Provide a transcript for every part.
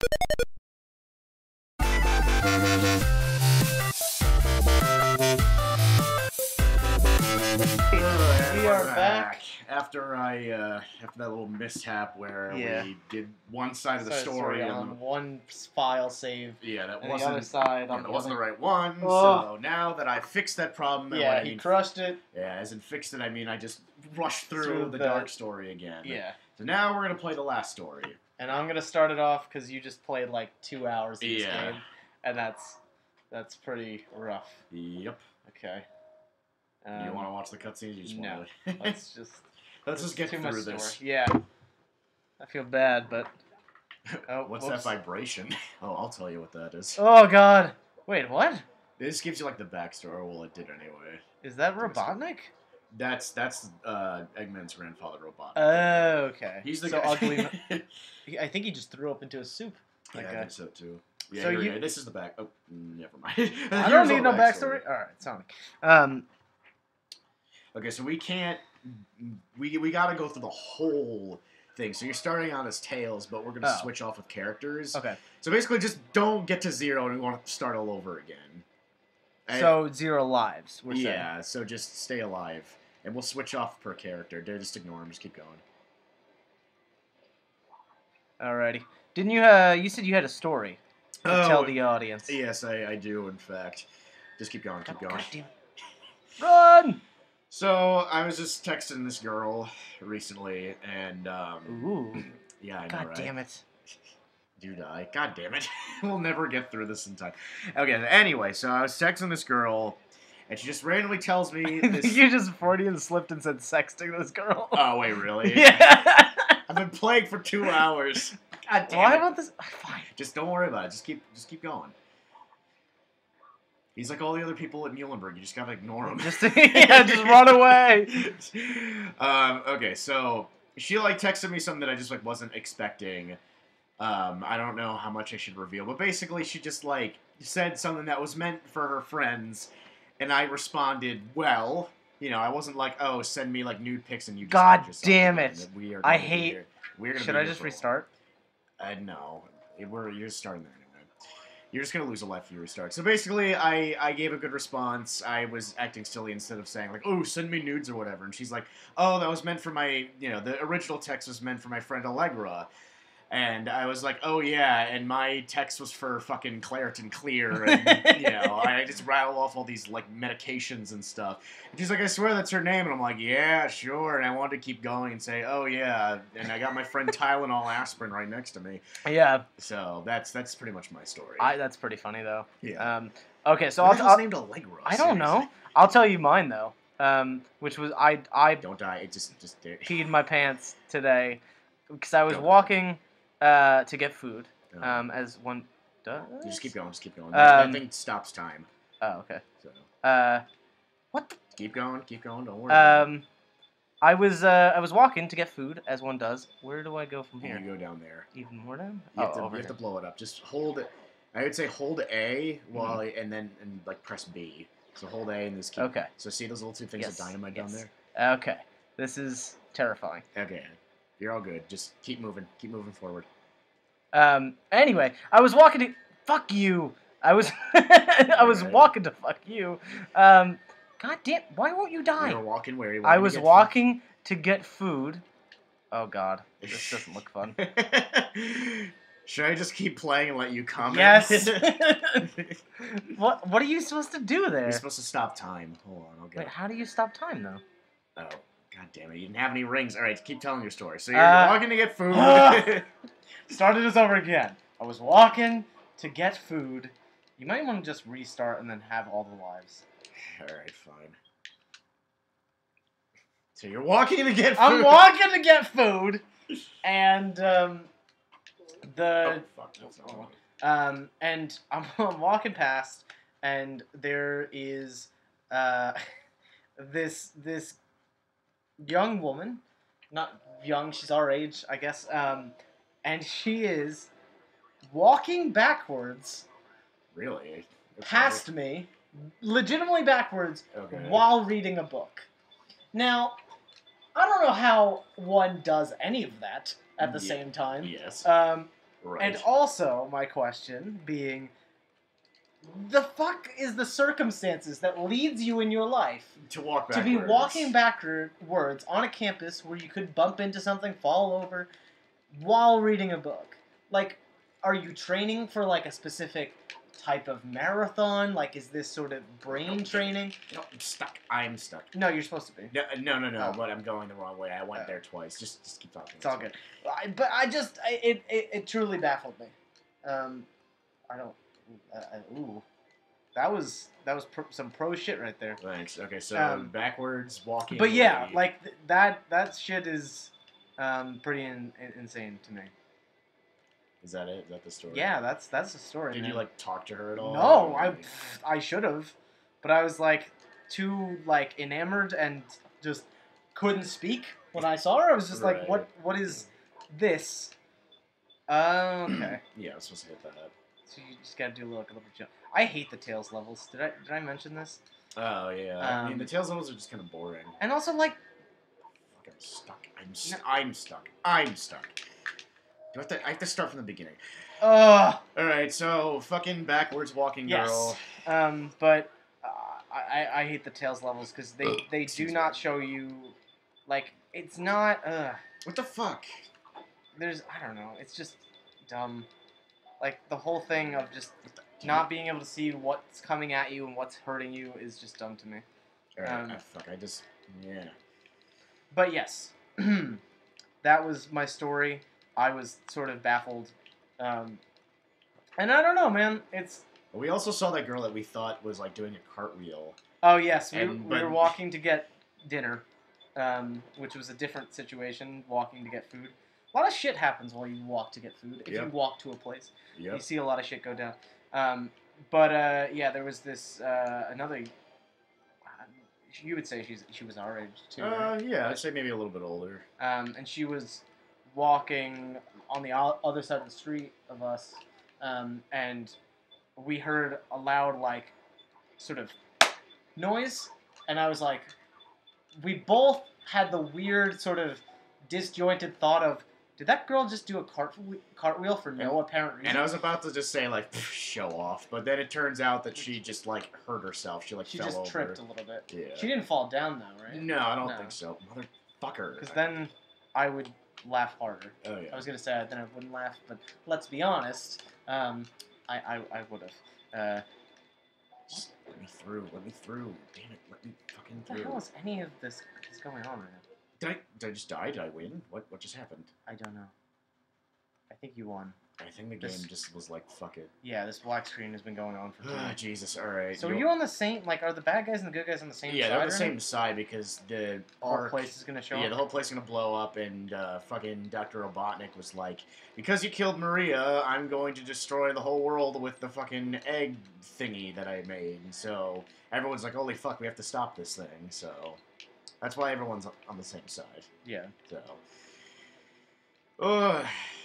We are back. After after that little mishap where Yeah. we did one side of the story on one file save, yeah, that and wasn't the other side yeah, on that the wasn't other. the right one. Oh. So now that I fixed that problem, and Yeah, when I he mean, crushed it. yeah, as in fixed it, I mean I just rushed through Through the the- dark story again. Yeah, So now we're gonna play the last story. and I'm gonna start it off because you just played like 2 hours of this Yeah. game, and that's pretty rough. Yep. Okay. You want to watch the cutscenes? You just no. want to... Let's just get too through much this. story. Yeah. I feel bad, but. Oh, What's whoops. that vibration? Oh, I'll tell you what that is. Oh God! Wait, what? This gives you like the backstory. Well, it did anyway. Is that Robotnik? That's Eggman's grandfather, Robotnik. Oh, okay. He's the so guy. ugly. I think he just threw up into a soup. Yeah, Like I think so too. Yeah, So here we you- go. This is the back. Oh, never mind. I Here's don't all need the no backstory. All right, Sonic. Okay, so we can't. We got to go through the whole thing. So you're starting out as Tails, but we're gonna Oh. switch off with characters. Okay. So basically, just don't get to 0 and we want to start all over again. So 0 lives. We're saying. yeah, so just stay alive, and we'll switch off per character. Just ignore him. Just keep going. Alrighty. Didn't you? You said you had a story to tell the audience. Yes, I do. In fact, just keep going. Keep going. God damn it. Run! So I was just texting this girl recently, and Ooh. yeah, I know, God right? damn it. Dude, God damn it. We'll never get through this in time. Okay, anyway, so I was texting this girl, and she just randomly tells me this... You just Freudian slipped and said sexting this girl. Oh, wait, really? Yeah. I've been playing for 2 hours. God damn Why it. about this? Fine. Just don't worry about it. Just keep going. He's like all the other people at Muhlenberg. You just gotta ignore him. Just run away. Okay, so she like texted me something that I just like wasn't expecting. I don't know how much I should reveal, but basically she just like said something that was meant for her friends, and I responded, well, you know, I wasn't like, oh, send me like nude pics and you just God punch yourself damn again. it. We are I gonna be hate- here. We're gonna Should be I here just for a restart? while. No. You're just starting there anyway. You're just gonna lose a life if you restart. So basically, I gave a good response. I was acting silly instead of saying like, "Oh, send me nudes" or whatever. And she's like, "Oh, that was meant for my, you know, the original text was meant for my friend Allegra." And I was like, "Oh yeah," and my text was for fucking Claritin Clear, and you know, I just rattle off all these like medications and stuff. And she's like, "I swear that's her name," and I'm like, "Yeah, sure." And I wanted to keep going and say, "Oh yeah," and I got my friend Tylenol aspirin right next to me. Yeah. So that's pretty much my story. That's pretty funny though. Yeah. Okay, so What the hell's I'll named Allegra? I don't know. Seriously. I'll tell you mine though. Which was I Don't die. It just peed my pants today because I was Don't. walking to get food. No. As one does. You just keep going. Just keep going. That thing stops time. Oh, okay. So What the? keep going. Keep going. Don't worry. about it. I was walking to get food as one does. Where do I go from here? You go down there. Even more down? You have, over you have to here. blow it up. Just hold it. I would say hold A while and then like press B. So hold A and just keep. Okay. So see those little two things Yes, of dynamite down yes. there? Okay. This is terrifying. Okay. You're all good. Just keep moving. Keep moving forward. Anyway, I was walking to fuck you. I was I was Alright. walking to fuck you. God damn, why won't you die? You were walking where? You I wanted to was get walking to get food. Oh god, this doesn't look fun. Should I just keep playing and let you comment? Yes. What are you supposed to do there? You're supposed to stop time. Hold on, I'll get Wait, it. how do you stop time though? Oh, god damn it. You didn't have any rings. Alright, keep telling your story. So you're walking to get food. Started this over again. I was walking to get food. You might want to just restart and then have all the lives. Alright, fine. So you're walking to get food. I'm walking to get food, and Oh, fuck. That's not one. and I'm walking past, and there is this young woman, not young, she's our age, I guess, and she is walking backwards Really? Okay. past me, legitimately backwards, Okay. while reading a book. Now, I don't know how one does any of that at the Yeah. same time. Yes. Right. And also, my question being, the fuck is the circumstances that leads you in your life to walk to backwards. be walking backwards on a campus where you could bump into something, fall over, while reading a book? Like, are you training for like a specific type of marathon? Like, is this sort of brain training? No, I'm stuck. I'm stuck. No, you're supposed to be. No. Oh. But I'm going the wrong way. I went Oh. there twice. Just keep talking. It's all good. It truly baffled me. I don't. Ooh, that was some pro shit right there. Thanks. Okay, so backwards walking. But yeah, away. like that shit is pretty insane to me. Is that it? Is that the story? Yeah, that's the story. Did man. you like talk to her at all? No, Or- I should have, but I was like too like enamored and just couldn't speak when I saw her. I was just like, Right. what is this? Okay. Yeah, I was supposed to hit that. So you just gotta do a little jump. I hate the Tails levels. Did I mention this? Oh yeah. I mean, the Um, Tails levels are just kind of boring. And also like, Fuck, I'm stuck. No. I'm stuck. I'm stuck. I have to start from the beginning. ugh. All right, so fucking backwards walking girl. Yes. But I hate the Tails levels because they do Excuse not me. show you, like, it's not. What the fuck? I don't know. It's just dumb. Like the whole thing of just Damn not it. being able to see what's coming at you and what's hurting you is just dumb to me. All right, um, fuck. I just yeah. But yes, that was my story. I was sort of baffled, and I don't know, man. It's We also saw that girl that we thought was like doing a cartwheel. oh yes, we But- were walking to get dinner, which was a different situation. Walking to get food. A lot of shit happens while you walk to get food. If you Yep. walk to a place, you Yep. see a lot of shit go down. But yeah, there was this another. You would say she was our age too. Right? Yeah, I'd say maybe a little bit older. And she was walking on the other side of the street of us, and we heard a loud like sort of noise, and I was like, we both had the weird sort of disjointed thought of, did that girl just do a cartwheel for no apparent reason? And I was about to just say like show off, but then it turns out that she just like hurt herself. She like She fell just over. tripped a little bit. Yeah. She didn't fall down though, right? No, I don't No. think so, motherfucker. Because then I would laugh harder. Oh I yeah. was gonna say then I wouldn't laugh, but let's be honest, I would have. Just let me through. Let me through. Damn it. Let me fucking What the through. hell is any of this is going on right now? Did I just die? Did I win? What just happened? I don't know. I think you won. I think the This- game just was like fuck it. Yeah, this black screen has been going on for. Ah, Jesus. All right. So are you on the same? Like, are the bad guys and the good guys on the same Yeah, side? they're on the right same now? side because the The whole arc. place is gonna show Yeah, up. the whole place is gonna blow up, and fucking Dr. Robotnik was like, because you killed Maria, I'm going to destroy the whole world with the fucking egg thingy that I made. And so everyone's like, holy fuck, we have to stop this thing. So that's why everyone's on the same side. Yeah. So, ugh,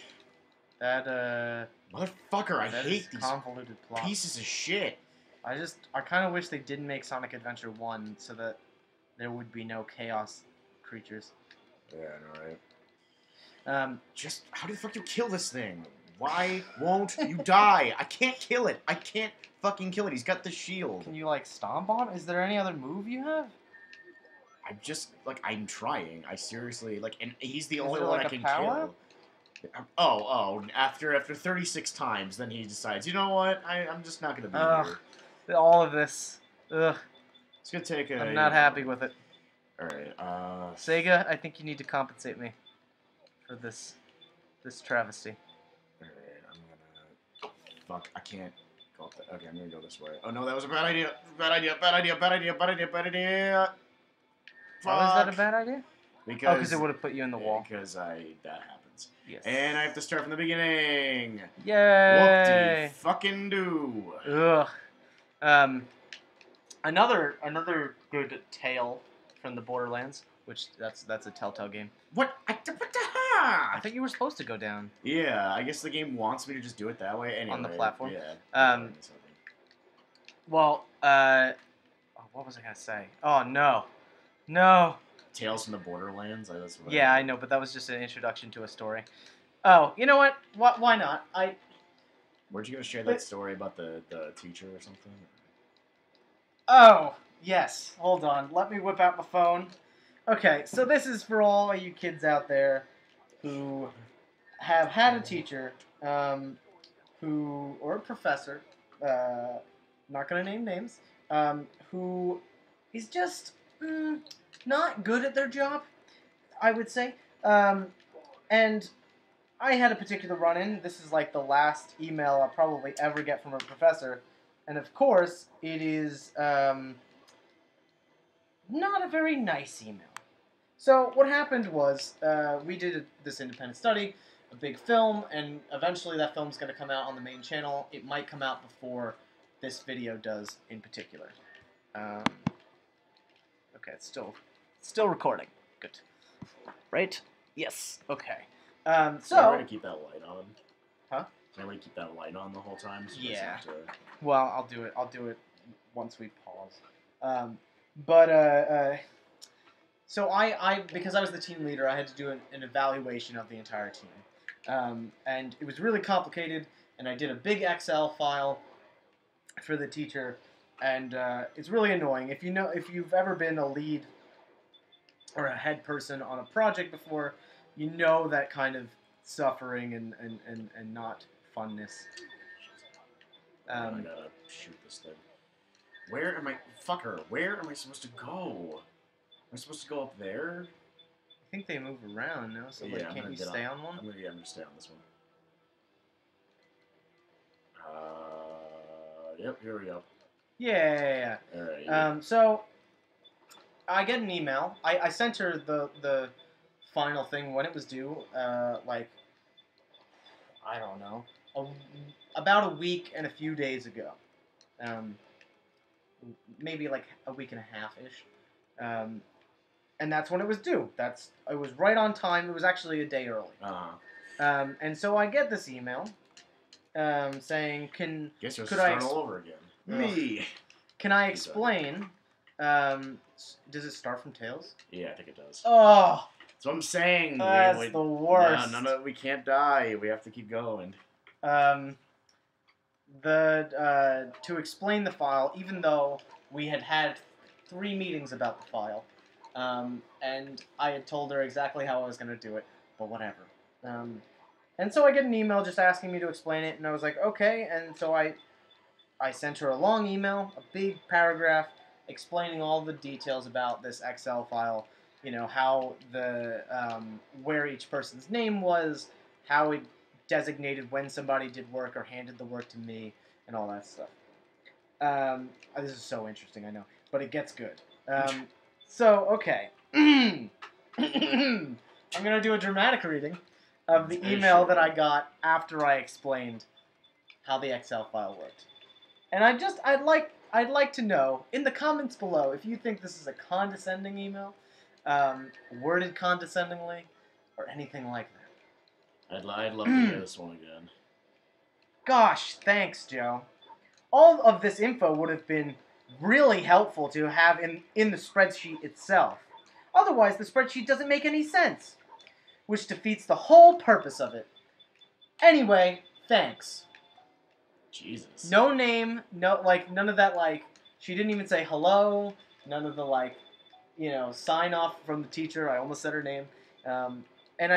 That motherfucker, I that hate is these convoluted plot. pieces of shit. I kind of wish they didn't make Sonic Adventure 1 so that there would be no chaos creatures. Yeah, I know, right? Um, Just how the fuck you kill this thing? Why won't you die? I can't kill it. I can't fucking kill it. He's got the shield. can you like stomp on? Is there any other move you have? I'm just like I'm trying. I seriously like, and he's the Is only there, one like, I a can power? kill. Oh! After 36 times, then he decides, you know what? I'm just not gonna be Ugh. here. All of this. Ugh. It's gonna take a. I'm not happy with it. All right. Sega, I think you need to compensate me for this travesty. All right. I'm gonna. Fuck! I can't go up the. Okay, I'm gonna go this way. Oh no, that was a bad idea. Bad idea. Bad idea. Bad idea. Bad idea. Bad idea. Why was that a Fuck. bad idea? Because Oh, because it would have put you in the wall. Because that happens. Yes. And I have to start from the beginning. Yay! Whoop-de fucking do. Ugh. Another good tale from the Borderlands, which that's a Telltale game. What the I heck? think you were supposed to go down. Yeah, I guess the game wants me to just do it that way anyway. On the platform? Yeah. Well, what was I gonna say? Oh no. Tales from the Borderlands. That's what Yeah, I know, but that was just an introduction to a story. Oh, you know what? Why not? Weren't you gonna share that story about the teacher or something? Oh, yes. Hold on. Let me whip out my phone. Okay, so this is for all you kids out there who have had a teacher, who, or a professor, not gonna name names, who is just not good at their job, I would say. And I had a particular run-in. This is like the last email I'll probably ever get from a professor. And of course, it is not a very nice email. So what happened was we did this independent study, a big film, and eventually that film's going to come out on the main channel. It might come out before this video does in particular. Okay, it's still recording. Good. Right? Yes. Okay. Is there a way So to keep that light on? Huh? Is there a way to keep that light on the whole time? So it doesn't Yeah. have to- Well, I'll do it once we pause. So I because I was the team leader, I had to do an evaluation of the entire team, and it was really complicated. And I did a big Excel file for the teacher, and it's really annoying. If you've ever been a lead or a head person on a project before, you know that kind of suffering and not funness. I gotta shoot this thing. Where am I? Fucker, where am I supposed to go? Am I supposed to go up there? I think they move around now, so Yeah, like, I'm can't gonna you get stay on- on one? I'm gonna stay on this one. Yep, here we go. Yeah. Alright. So I get an email. I sent her the final thing when it was due. Like I don't know, about a week and a few days ago. Maybe like a week and a half ish. And that's when it was due. It was right on time. It was actually a day early. And so I get this email saying, Guess you're could I starting all over again. Ugh. Me. can I explain? Does it start from Tails? Yeah, I think it does. Oh, That's what I'm saying. that's the worst. No, we can't die. We have to keep going. To explain the file, even though we had 3 meetings about the file, and I had told her exactly how I was going to do it, but whatever. And so I get an email just asking me to explain it, and I was like, okay. And so I sent her a long email, a big paragraph, explaining all the details about this Excel file. You know, how where each person's name was, how it designated when somebody did work or handed the work to me, and all that stuff. This is so interesting, I know, but it gets good. So, okay. I'm going to do a dramatic reading of the email that I got after I explained how the Excel file worked. And I'd like to know in the comments below if you think this is a condescending email, worded condescendingly, or anything like that. I'd love to hear this one again. Gosh, thanks, Joe. All of this info would have been really helpful to have in the spreadsheet itself. Otherwise, the spreadsheet doesn't make any sense, which defeats the whole purpose of it. Anyway, thanks. Jesus. No name, none of that, she didn't even say hello, none of the, sign off from the teacher. I almost said her name. And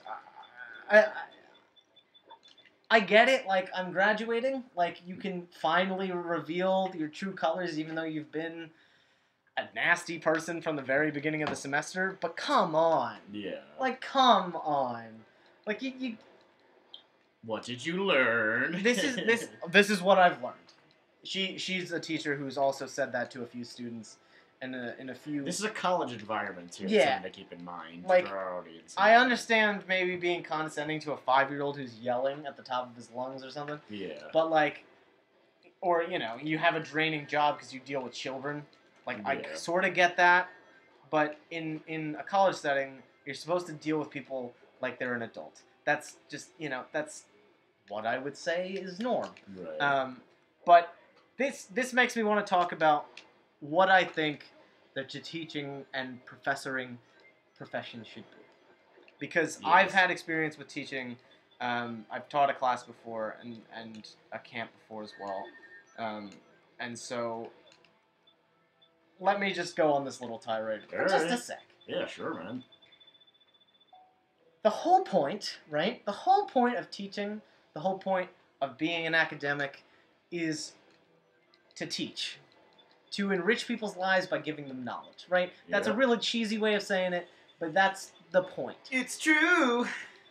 I get it, I'm graduating, you can finally reveal your true colors even though you've been a nasty person from the very beginning of the semester, but come on. Yeah. Come on. You What did you learn? this is what I've learned. She's a teacher who's also said that to a few students and in a few. This is a college environment too. Yeah. Something to keep in mind Like, for our audience. I understand maybe being condescending to a 5-year-old who's yelling at the top of his lungs or something, Yeah. but or you have a draining job because you deal with children. I Yeah. sort of get that, but in a college setting, you're supposed to deal with people like they're an adult. That's just that's what I would say is norm. Right. But this makes me want to talk about what I think the teaching and professoring profession should be. Because Yes. I've had experience with teaching I've taught a class before and a camp before as well. And so let me just go on this little tirade for just a sec. Yeah, sure, man. The whole point, right? The whole point of teaching, the whole point of being an academic is to teach, to enrich people's lives by giving them knowledge, right? That's a Yeah. really cheesy way of saying it, but that's the point. It's true.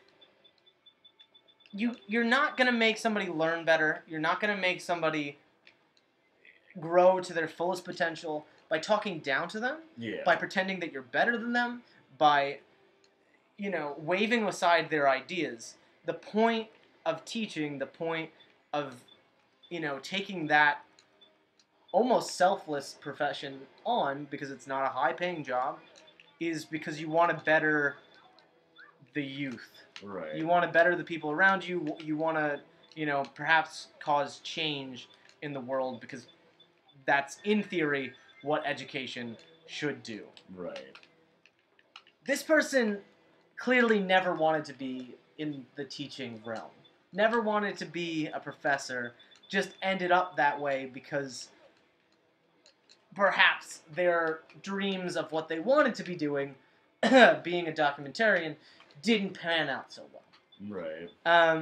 You're not going to make somebody learn better. You're not going to make somebody grow to their fullest potential by talking down to them, Yeah. by pretending that you're better than them, by waving aside their ideas. The point of teaching, the point of taking that almost selfless profession on, because it's not a high-paying job, is because you want to better the youth. Right. You want to better the people around you. You want to, perhaps cause change in the world, because that's, in theory, what education should do. Right. This person clearly never wanted to be in the teaching realm. Never wanted to be a professor. Just ended up that way because perhaps their dreams of what they wanted to be doing, being a documentarian, didn't pan out so well. Right.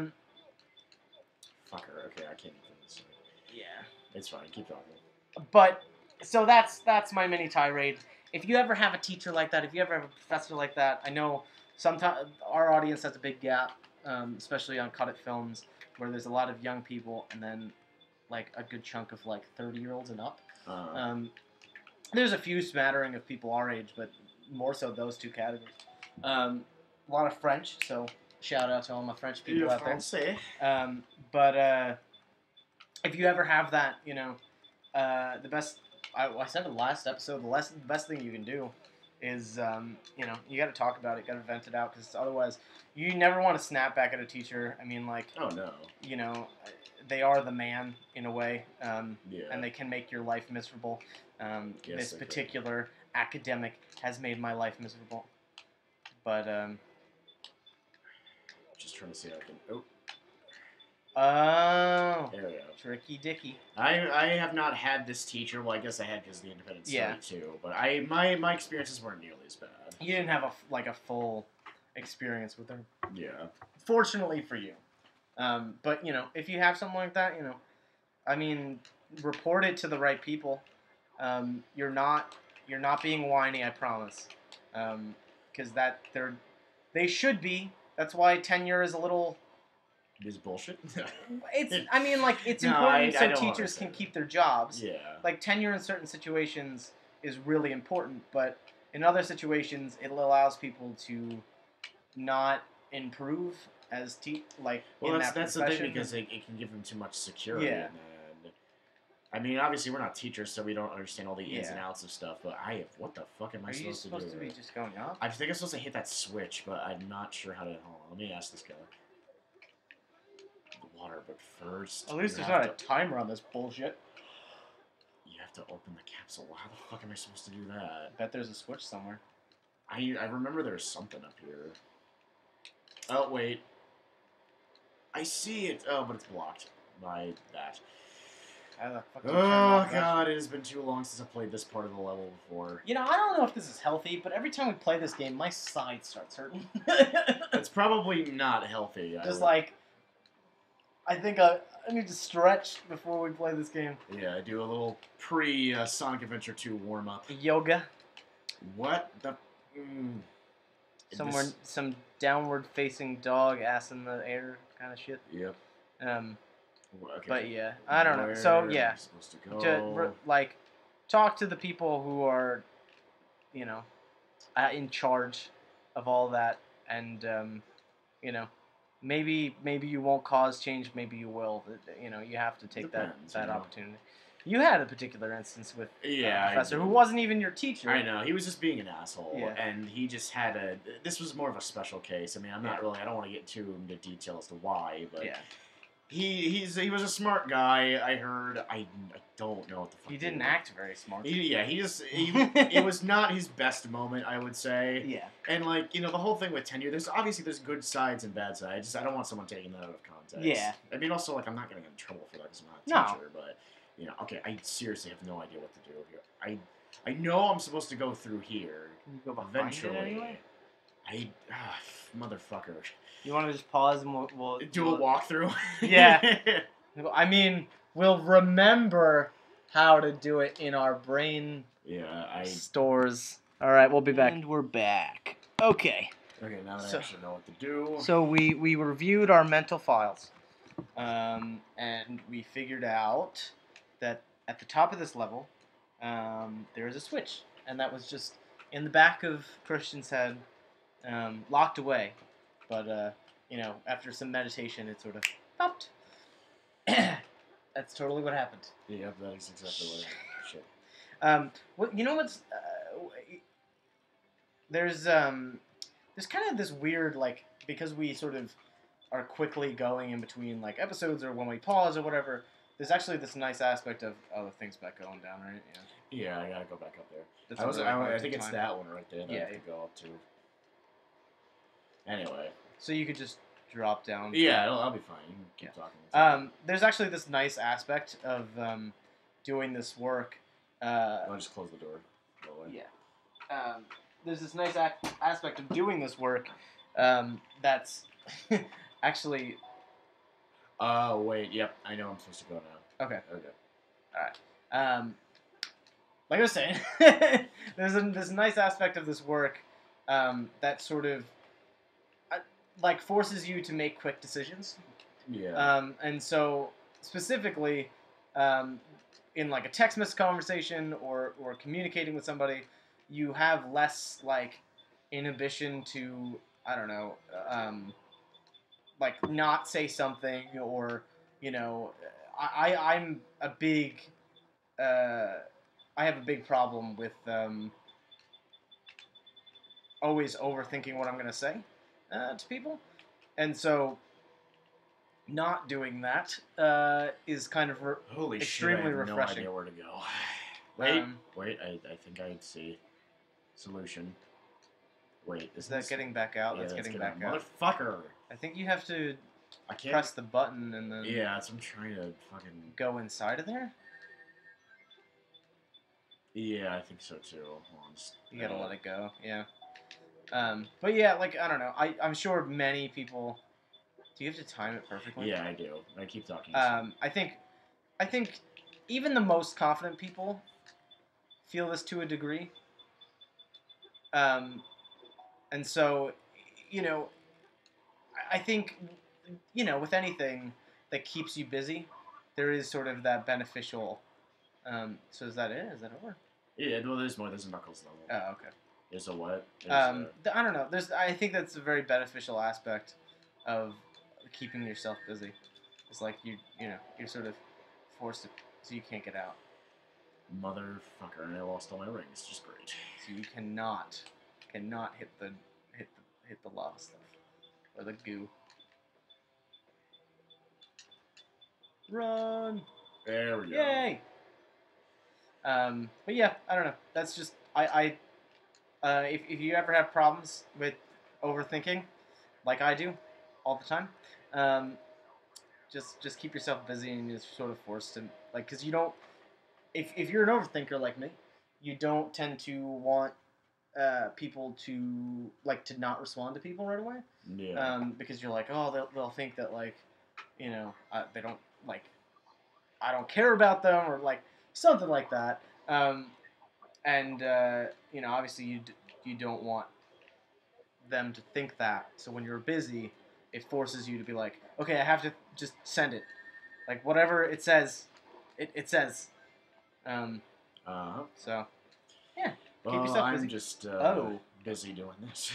Fucker. Okay, I can't even this. Yeah. It's fine. Keep talking. But so that's my mini tirade. If you ever have a teacher like that, if you ever have a professor like that, I know sometimes our audience has a big gap, especially on Cut It Films, where there's a lot of young people and then like a good chunk of like 30-year-olds and up. There's a few smattering of people our age, but more so those two categories. A lot of French, so shout out to all my French people out there. But if you ever have that, the best. I said in the last episode, the best thing you can do is, you got to talk about it, got to vent it out, because otherwise, you never want to snap back at a teacher. I mean, like, oh no, they are the man in a way, yeah, and they can make your life miserable. Yes, This particular academic has made my life miserable, but just trying to see how I can. Oh. Oh, there we go. Tricky Dicky. I have not had this teacher. Well, I guess I had because of the independent study too. But my experiences weren't nearly as bad. You didn't have a full experience with her. Yeah. Fortunately for you. But if you have something like that, I mean, report it to the right people. You're not being whiny, I promise. Because they should be. That's why tenure is a little. It is bullshit. It's No, important I so don't teachers can understand. keep their jobs. Yeah. Like, tenure in certain situations is really important, but in other situations, it allows people to not improve as Well, in that's that the profession. thing, because it can give them too much security. Yeah. And I mean, obviously, we're not teachers, so we don't understand all the ins and Yeah. outs of stuff. But what the fuck am I Are you supposed supposed to to do? be just going up? I think I'm supposed to hit that switch, but I'm not sure how to. Hold on, let me ask this guy. Water, but first. At least you there's have not a to- timer on this bullshit. You have to open the capsule. How the fuck am I supposed to do that? I bet there's a switch somewhere. I remember there's something up here. Oh wait, I see it. Oh, but it's blocked by that. How the fuck do you turn Oh off that god, shit? it has been too long since I played this part of the level before. I don't know if this is healthy, but every time we play this game, my side starts hurting. It's probably not healthy. Just like, I think I need to stretch before we play this game. Yeah, I do a little pre Sonic Adventure 2 warm up. Yoga. What the? Somewhere, This- some downward facing dog, ass in the air kind of shit. Yep. Okay. But yeah, I don't know. So Where yeah, am I supposed to go? talk to the people who are, in charge of all that, and maybe you won't cause change, maybe you will. You have to take Depends, that you know. opportunity. You had a particular instance with Yeah, a I professor do. who wasn't even your teacher. I know, he was just being an asshole, Yeah. and he just had this was more of a special case. I mean, I don't want to get too into detail as to why, but Yeah. he was a smart guy. I heard. I don't know what the fuck. He didn't act very smart. It was not his best moment, I would say. Yeah. And like the whole thing with tenure, there's good sides and bad sides. I don't want someone taking that out of context. Yeah. I mean, also like I'm not gonna get in trouble for that because I'm not a teacher, but okay, I seriously have no idea what to do here. I know I'm supposed to go through here. Can you go behind Eventually. it anyway? Motherfucker. You want to just pause and we'll Do a walkthrough? Yeah. I mean, we'll remember how to do it in our brain stores. All right, we'll be back. And we're back. Okay. Okay, now that I actually know what to do. So we reviewed our mental files, and we figured out that at the top of this level, there is a switch, and that was just in the back of Christian's head, locked away. But after some meditation, it sort of popped. That's totally what happened. Yeah, that is exactly what it Shit. There's kind of this weird, like, because we sort of are quickly going in between, like, episodes or when we pause or whatever, there's actually this nice aspect of, the thing's back going down, right? Yeah, I gotta go back up there. That's I think it's that one right there that I have to go up to. Anyway. So you could just drop down. Yeah, I'll be fine. You can keep talking. There's actually this nice aspect of doing this work. I'll just close the door. Go away. Yeah. There's this nice aspect of doing this work that's actually... Oh, wait. Yep. I know I'm supposed to go now. Okay. Okay. Alright. Like I was saying, there's this nice aspect of this work that sort of like forces you to make quick decisions. Yeah. And so specifically, in like a text message conversation or communicating with somebody, you have less like inhibition to, I don't know, like not say something or, I'm a big, I have a big problem with always overthinking what I'm going to say to people. And so not doing that is kind of extremely refreshing. No idea where to go. Wait, I think I see solution. Wait, is that getting back out? Yeah, that's getting back out. Motherfucker! I think you have to can't press the button and then... Yeah, that's what I'm trying to fucking... Go inside of there? Yeah, I think so too. Hold on, you gotta let it go, yeah. But yeah, like, I don't know. I'm sure many people... Do you have to time it perfectly? Yeah, I do. I keep talking. I think even the most confident people feel this to a degree. And so, I think, with anything that keeps you busy, there is sort of that beneficial. So is that it? Is that over? Yeah, well, there's more. There's a Knuckles level. Oh, okay. There's a what? I don't know. I think that's a very beneficial aspect of keeping yourself busy. It's like you're sort of forced to, so you can't get out. Motherfucker! And I lost all my rings. Just great. So you cannot hit the lava stuff or the goo. Run! There we go. Yay! But yeah, I don't know. That's just if you ever have problems with overthinking, like I do, all the time, just keep yourself busy and you're sort of forced to because you don't. If you're an overthinker like me, you don't tend to want people to not respond to people right away. Yeah. Because you're like, oh, they'll think that they don't I don't care about them or something like that. Obviously you don't want them to think that. So when you're busy, it forces you to be like, okay, I have to just send it. Like whatever it says, it says. So, yeah. Well, keep yourself busy. I'm just busy doing this.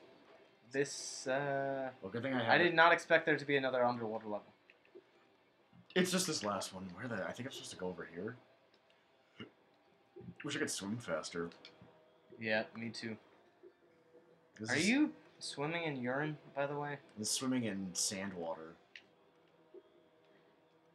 Well, good thing I did not expect there to be another underwater level. It's just this last one. I think I'm supposed to go over here. Wish I could swim faster. Yeah, me too. Are you swimming in urine, by the way? I'm swimming in sand water.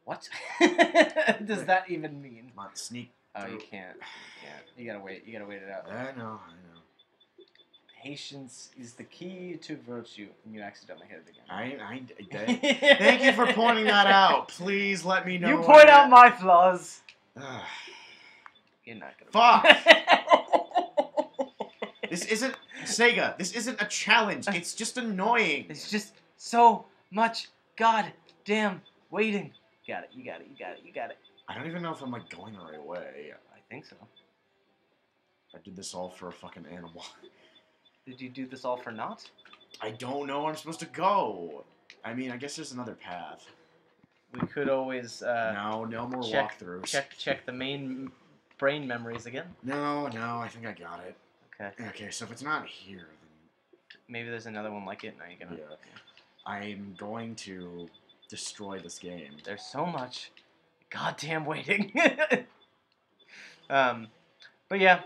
What does that even mean? Come on, sneak. Oh, through. you can't. You gotta wait. You gotta wait it out. I know. Patience is the key to virtue. And you accidentally hit it again. Thank you for pointing that out. Please let me know. You point out my flaws. You're not gonna. Fuck! This isn't Sega. This isn't a challenge. It's just annoying. It's just so much goddamn waiting. You got it. You got it. You got it. You got it. I don't even know if I'm like going the right way. I think so. I did this all for a fucking animal. Did you do this all for naught? I don't know where I'm supposed to go. I mean, I guess there's another path. We could always No more walkthroughs. check the main brain memories again. No, I think I got it. Okay. Okay, so if it's not here, then Maybe there's another one like it. Now you're gonna. yeah. I'm going to destroy this game. There's so much goddamn waiting. But yeah.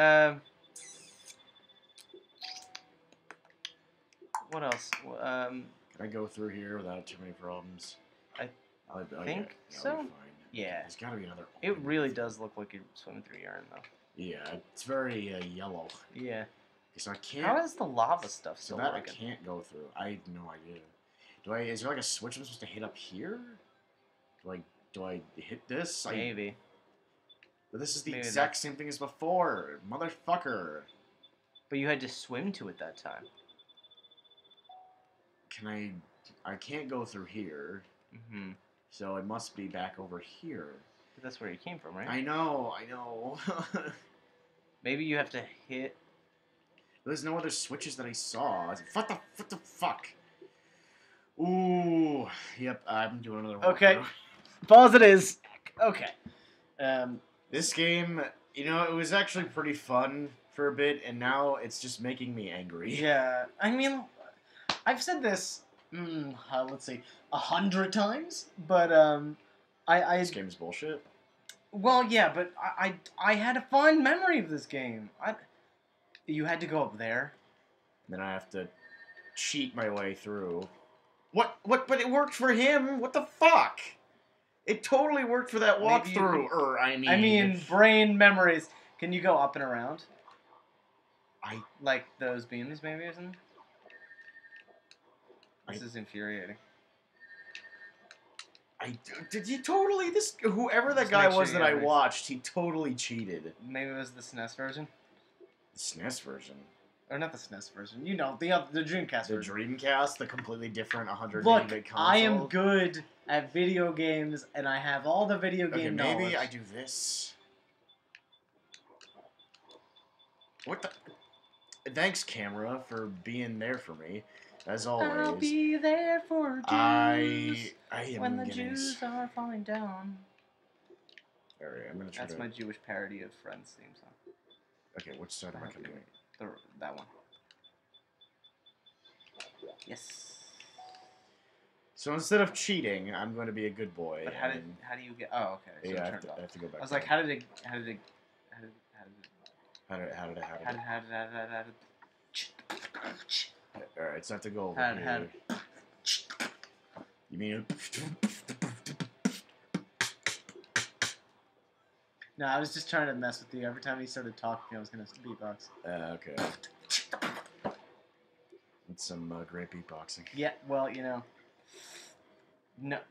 What else? Can I go through here without too many problems? I yeah, think yeah, so. I'll be fine. Yeah. There's got to be another. It really does look like you're swimming through urine, though. Yeah, it's very yellow. Yeah. So I can't. How is the lava stuff So still that working? I can't go through. I have no idea. Is there like a switch I'm supposed to hit up here? Do I hit this? Maybe. But this is the Maybe exact same thing as before, motherfucker. But you had to swim to it that time. I can't go through here. Mm-hmm. So it must be back over here. But that's where you came from, right? I know. Maybe you have to hit. There's no other switches that I saw. What the fuck? Ooh. Yep, I'm doing another one. Okay. Pause it is. Okay. This game, it was actually pretty fun for a bit, and now it's just making me angry. Yeah. I mean, I've said this, let's see, 100 times, but, This game is bullshit. Well, yeah, but I had a fond memory of this game. You had to go up there. Then I have to cheat my way through. What? But it worked for him. What the fuck? It totally worked for that walkthrough. I mean, brain memories. Can you go up and around? I like those beams, maybe or something. This is infuriating. Did you totally whoever that guy was that I watched, he totally cheated. Maybe it was the SNES version. The SNES version. Or not the SNES version. The Dreamcast the version. Dreamcast, the completely different 100 Look, megabit console. I am good at video games, and I have all the video game knowledge. Maybe I do this. What the? Thanks, camera, for being there for me, as always. I'll be there for Jews I am when the getting... Jews are falling down. Alright, I'm gonna try That's my Jewish parody of Friends theme song. Okay, which side am I coming? That one. Yes. So instead of cheating, I'm going to be a good boy. But how do you get? Oh, okay. So yeah, it I turned off. have to go back. I was like, how did it? Alright, so I have to go over here. You mean... No, I was just trying to mess with you. Every time he started talking, I was going to beatbox. Okay. That's some great beatboxing. Yeah, well, no.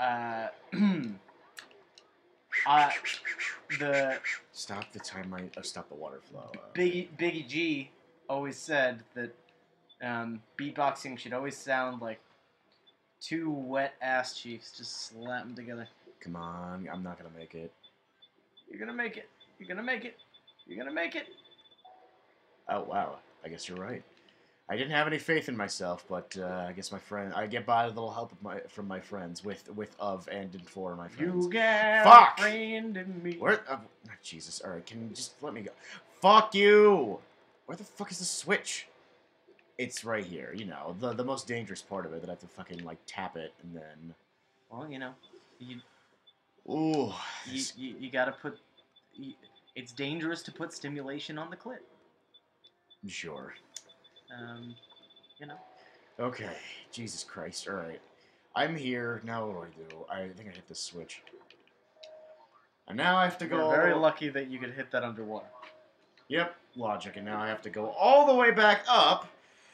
Stop the time stop the water flow. Biggie G always said that beatboxing should always sound like two wet ass cheeks just slap them together. Come on, I'm not gonna make it. You're gonna make it. You're gonna make it. You're gonna make it. Oh wow, I guess you're right. I didn't have any faith in myself, but I guess I get by with a little help from my friends, of and for my friends. You get Fuck! a friend in me. Where? Jesus! All right, can you just let me go? Fuck you! Where the fuck is the switch? It's right here. The most dangerous part of it that I have to fucking tap it and then. Well, you Ooh. you gotta put. It's dangerous to put stimulation on the clit. Sure. You know. Okay. Jesus Christ. All right. I'm here. Now what do? I think I hit this switch. And now I have to We're go... very lucky that you could hit that underwater. Yep, logic. And now I have to go all the way back up.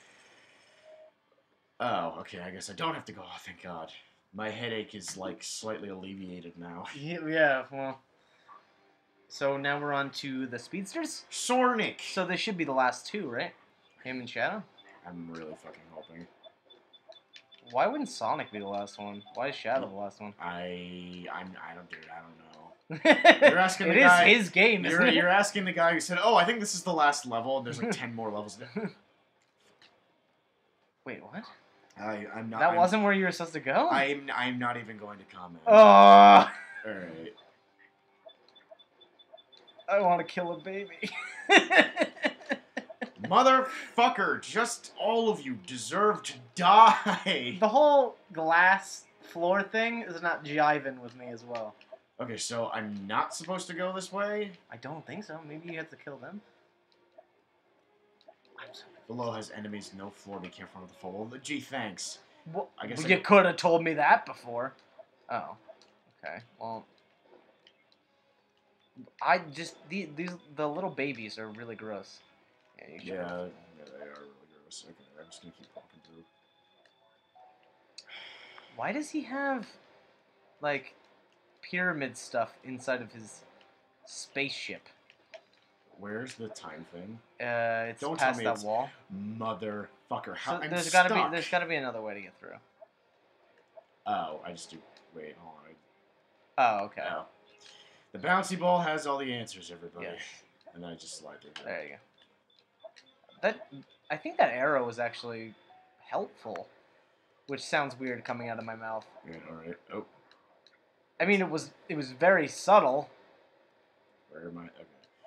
Oh, okay, I guess I don't have to go. Oh, thank God. My headache is, like, slightly alleviated now. Yeah, well... So now we're on to the Speedsters? Sornic! So they should be the last two, right? Him and Shadow? I'm really fucking hoping. Why wouldn't Sonic be the last one? Why is Shadow the last one? I don't, dude, I don't know. You're asking the It guy- is his game, isn't it? You're asking the guy who said, oh, I think this is the last level, and there's like 10 more levels. Wait, what? I'm not. That wasn't where you were supposed to go? I'm not even going to comment. Oh! Alright. I want to kill a baby. Motherfucker, just all of you deserve to die. The whole glass floor thing is not jiving with me as well. Okay, so I'm not supposed to go this way? I don't think so. Maybe you have to kill them. I'm sorry. Below has enemies, no floor, be careful of the fall. Gee, thanks. Well, I guess you could have told me that before. Oh. Okay, well... I just... the little babies are really gross. Yeah, you should Yeah, they are really gross. Okay, I'm just gonna keep walking through. Why does he have, like, pyramid stuff inside of his spaceship? Where's the time thing? It's Don't tell past me that it's- wall. Motherfucker, how So I'm there's stuck. gotta be another way to get through. Oh, I just do. Wait, hold on. Oh, okay. Oh. The bouncy ball has all the answers, everybody. Yes. And then I just slide through. There you go. I think that arrow was actually helpful, which sounds weird coming out of my mouth. Yeah, all right. Oh, I mean, it was very subtle. where am I? Okay.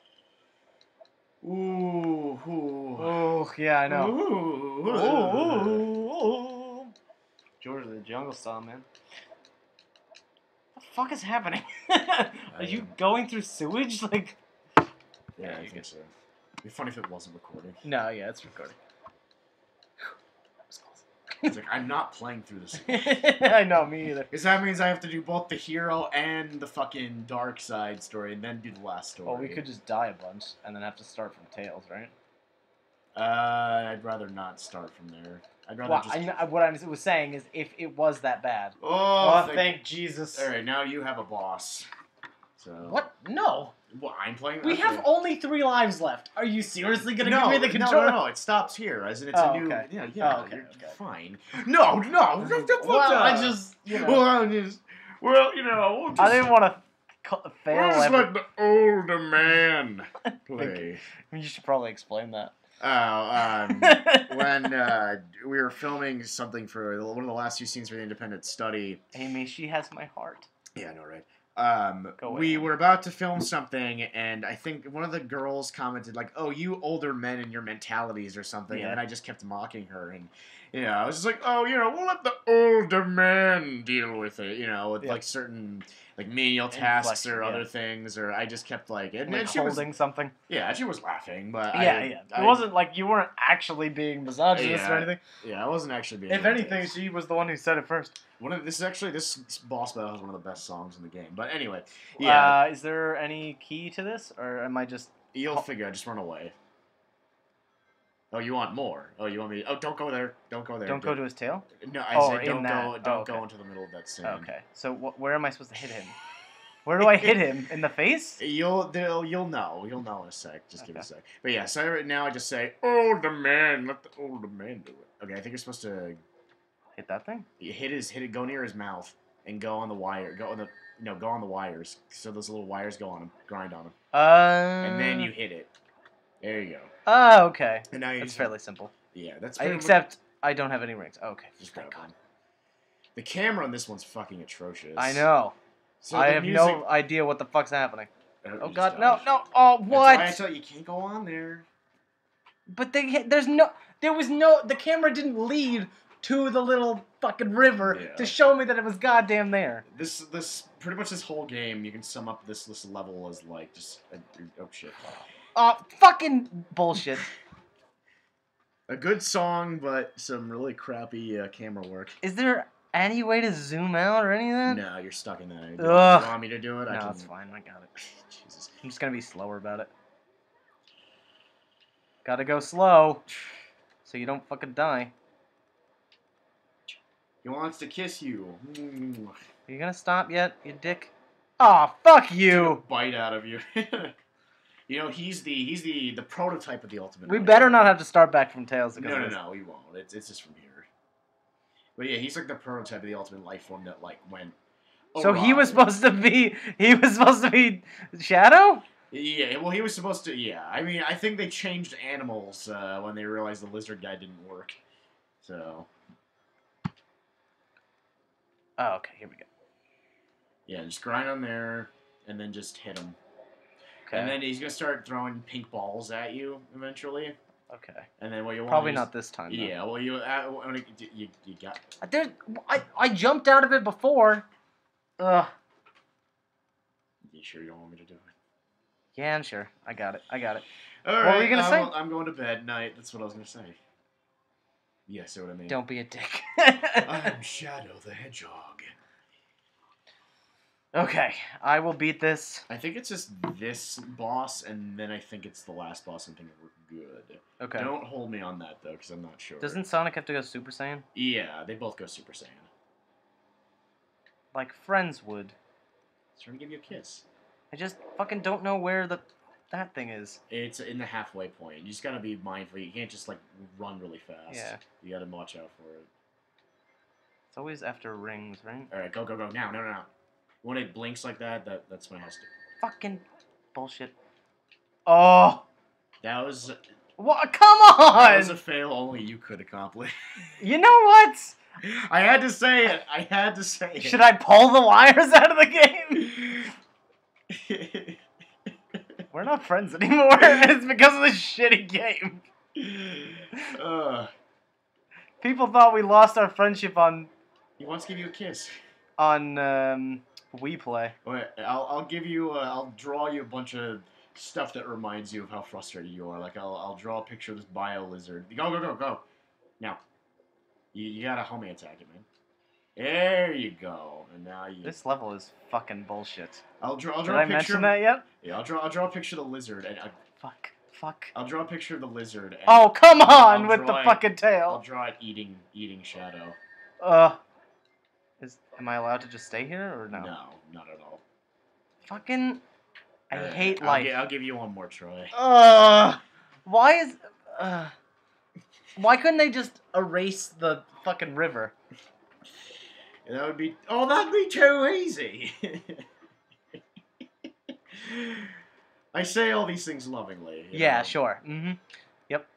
Ooh, ooh. Oh, yeah, I know. Ooh, Oh, George of the Jungle style, man. What the fuck is happening? Are you going through sewage? Like, Yeah, I think so. It'd be funny if it wasn't recording. no, yeah, it's recording. It's like, I'm not playing through this. I know, me either. Because that means I have to do both the hero and the fucking dark side story, and then do the last story. Well, we could just die a bunch and then have to start from Tails, right? I'd rather not start from there. I'd rather Well, just... what I was saying is, if it was that bad. Oh, Thank Jesus. Alright, now you have a boss. So... What? No. Well, I'm playing... We okay. have only 3 lives left. Are you seriously gonna No, give me the controller? no, it stops here, as in it's Oh, a new... okay. Yeah, Oh, okay, you're okay. fine. No, what the fuck? Well, I just, you know. Well, you know, we'll just... I didn't want to fail. We'll just every- let the older man play. You should probably explain that. When we were filming something for one of the last few scenes for the independent study. Amy, she has my heart. Yeah, I know, right? Go away, We Amy. were about to film something, and I think one of the girls commented like, "Oh, you older men and your mentalities" or something, Yeah. and I just kept mocking her, and I was just like, "Oh, we'll let the older man deal with it," with Yeah. like certain like menial tasks or Inflection, yeah. other things, or I just kept like, and Like she was, holding something. yeah, she was laughing, but Yeah. It wasn't like you weren't actually being misogynist or Yeah. anything. Yeah, I wasn't actually being. If anything, she was the one who said it first. This boss battle has one of the best songs in the game. But anyway, yeah, Is there any key to this, or am I just? you'll figure. I just run away. Oh, you want more? Oh, you want me? Oh, don't go there. Don't go there. Don't go to his tail. No, I Oh, said in don't that. go. Don't Oh, okay. go into the middle of that scene. Okay. So where am I supposed to hit him? Where do I hit him? In the face? You'll know. You'll know in a sec. Just give it a Okay. sec. But yeah, so now I just say, older man, let the older man do it. Okay, I think you're supposed to Hit that thing? go near his mouth and go on the wire. Go on the wires. So those little wires go on him, grind on him, and then you hit it. There you go. Oh, okay. And now you That's just, fairly simple. Yeah, that's Except I don't have any rings. Oh, okay. just Thank grab God. one. The camera on this one's fucking atrocious. I know. So I the have music, no idea what the fuck's happening. you Oh just God, died. no! Oh, That's why I what? tell you can't go on there. But the camera didn't lead to the little fucking river Yeah. to show me that it was goddamn there. This pretty much this whole game, you can sum up this level as like just oh shit. Fucking bullshit. A good song, but some really crappy camera work. Is there any way to zoom out or anything? No, you're stuck in that. Do you Ugh. want me to do it? I No, can... it's fine. I got it. Jesus. I'm just gonna be slower about it. Gotta go slow, so you don't fucking die. He wants to kiss you. Are you gonna stop yet, you dick? Aw, fuck you! Bite out of you. You know, he's the prototype of the ultimate. We life better form. not have to start back from Tails. Because No, we won't. It's just from here. But yeah, he's like the prototype of the ultimate life form that like went. So he was awry. supposed to be. He was supposed to be Shadow. Yeah, well, he was supposed to. Yeah, I mean, I think they changed animals when they realized the lizard guy didn't work. So. Oh, okay. Here we go. Yeah, just grind on there, and then just hit him. Okay. And then he's gonna start throwing pink balls at you eventually. Okay. And then what you want? Probably not this time. Though. Yeah, well, you got. There, I jumped out of it before. Ugh. You sure you don't want me to do it? Yeah, I'm sure. I got it. All What right, were you gonna say? I'm going to bed. Night. That's what I was gonna say. Yeah, see what I mean? Don't be a dick. I'm Shadow the Hedgehog. Okay, I will beat this. I think it's just this boss, and then I think it's the last boss. I'm thinking we're good. Okay. Don't hold me on that though, because I'm not sure. Doesn't Sonic have to go Super Saiyan? Yeah, they both go Super Saiyan. Like friends would. It's trying to give you a kiss. I just fucking don't know where that thing is. It's in the halfway point. You just gotta be mindful. You can't just like run really fast. Yeah. You gotta watch out for it. It's always after rings, right? All right, go now. No. When it blinks like that, that's when it has to. Fucking bullshit. Oh. That was. What? Come That was a on! fail only you could accomplish. You know what? I had to say it. Should I pull the wires out of the game? We're not friends anymore. It's because of this shitty game. People thought we lost our friendship on He wants to give you a kiss. We Play. Wait, I'll give you. I'll draw you a bunch of stuff that reminds you of how frustrated you are. Like I'll draw a picture of this bio lizard. Go. Now, you gotta homie attack it, man. There you go. And now you. This level is fucking bullshit. I'll draw Did a I picture. mention that yet? Yeah, I'll draw a picture of the lizard and. Fuck. I'll draw a picture of the lizard. And Oh, come on I'll with the draw it- fucking I'll tail. draw it eating Shadow. Am I allowed to just stay here or no? No, not at all. Fucking, I Alright, hate life. I'll give you one more try. Why couldn't they just erase the fucking river? That'd be too easy. I say all these things lovingly. you Yeah, know. sure. Yep.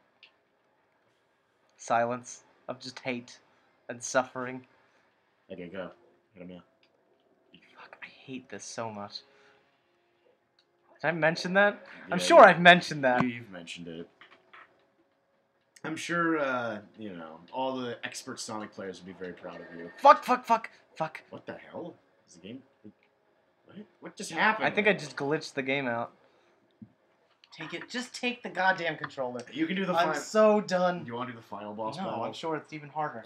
Silence of just hate and suffering. Okay, go. Hit him now. Fuck, I hate this so much. Did I mention that? I'm Yeah, sure I've mentioned that. You've mentioned it. I'm sure, all the expert Sonic players would be very proud of you. Fuck. What the hell? Is the game... What just happened? I think I just glitched the game out. Just take the goddamn controller. You can do the I'm final... so done. You want to do the final boss No, battle? I'm sure it's even harder.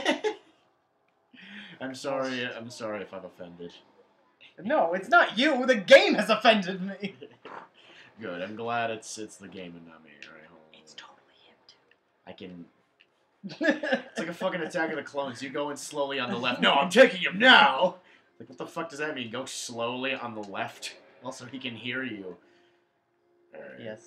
I'm sorry if I've offended. No, it's not you. The game has offended me. Good. I'm glad it's the game and not me. All right, hold on. It's totally him I can. It's like a fucking Attack of the Clones. You go in slowly on the left. No, I'm taking him now. Like, what the fuck does that mean? Go slowly on the left. Also, he can hear you. All right. Yes.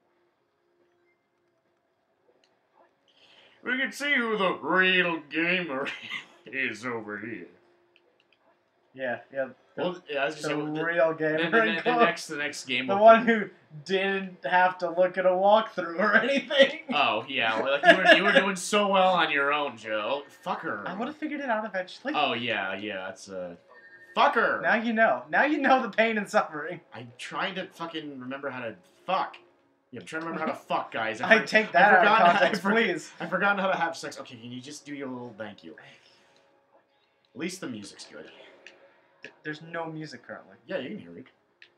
We can see who the real gamer is over here. Yeah. Well, yeah, I was just The saying, real gamer. the next game. The will- one who didn't have to look at a walkthrough or anything. Oh yeah, well, like you were doing so well on your own, Joe. Fuck her. I would have figured it out eventually. Oh yeah, it's fuck her. Now you know. Now you know the pain and suffering. I'm trying to fucking remember how to fuck. Yeah, I'm trying to remember how to fuck, guys. I take that out of context, I please. I've forgotten how to have sex. Okay, can you just do your little thank you? At least the music's good. There's no music currently. Yeah, you can hear it.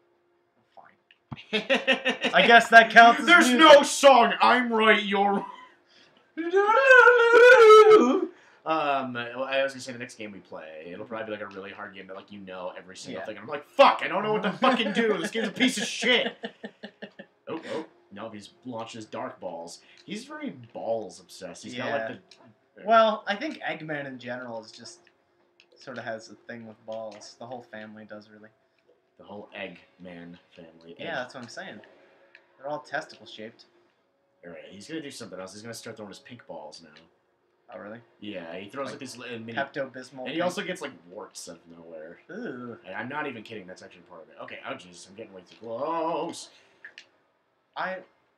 Fine. I guess that counts as There's music. no song. I'm right. You're. I was gonna say the next game we play, it'll probably be like a really hard game that like every single Yeah. thing. And I'm like, fuck, I don't know what to fucking do. This game's a piece of shit. Oh, no, he's launched his dark balls. He's very balls obsessed. He's got like the. Well, I think Eggman in general is just sort of has a thing with balls. The whole family does really. The whole Eggman family. Yeah, that's what I'm saying. They're all testicle shaped. Alright, he's gonna do something else. He's gonna start throwing his pink balls now. Oh, really? Yeah, he throws like these mini. Pepto-Bismol. And he also gets like warts out of nowhere. Ooh. I'm not even kidding. That's actually part of it. Okay. Oh Jesus, I'm getting way too close. I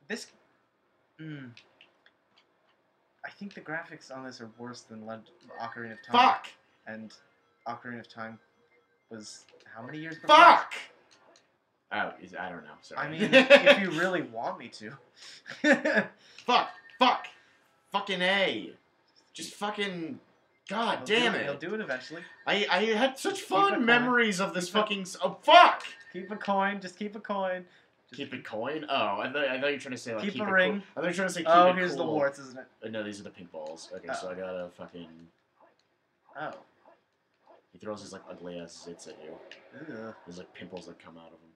think the graphics on this are worse than Ocarina of Time. Fuck. And Ocarina of Time was how many years before? Fuck. Oh, I don't know. Sorry. I mean, if you really want me to. Fuck. Fucking A. Just fucking. God damn it. He'll do it eventually. I had such a fun coin. memories of this fucking. Oh, fuck! Keep a coin. Just keep a coin. Keep a coin? Oh, I thought you were trying to say, like, Keep a it ring. Cool. I thought you were trying to say keep Oh, it here's cool. the warts, isn't it? No, these are the pink balls. Okay, so I gotta fucking. Oh. He throws his, like, ugly ass zits at you. Ugh. There's, like, pimples that come out of him.